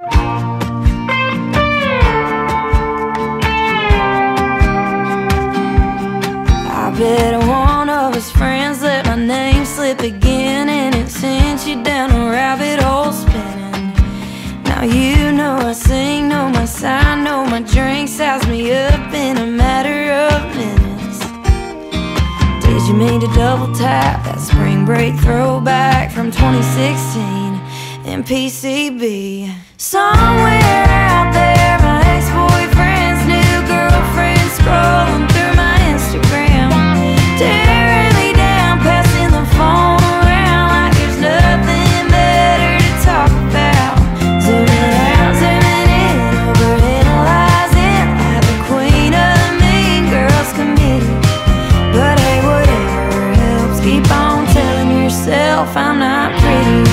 I bet one of his friends let my name slip again, and it sent you down a rabbit hole spinning. Now you know I sing, know my sign, know my drink, size me up in a matter of minutes. Did you mean to double tap that spring break throwback from 2016 in PCB? Somewhere out there, my ex-boyfriend's new girlfriend scrolling through my Instagram, tearing me down, passing the phone around like there's nothing better to talk about. Zooming out, zooming in, overanalyzin like the queen of the mean girls committee. But hey, whatever helps, keep on telling yourself I'm not pretty.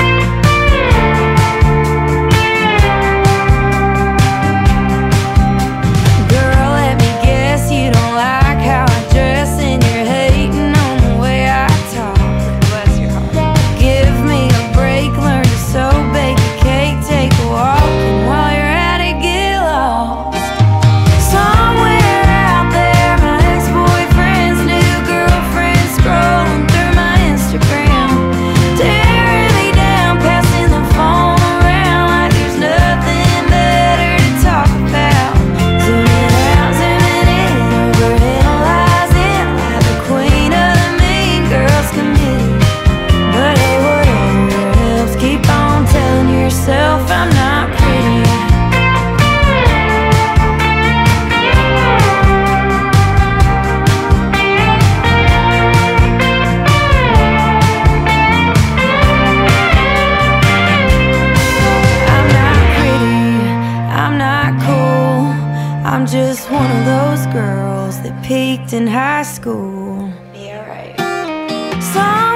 I'm just one of those girls that peaked in high school. Yeah, right.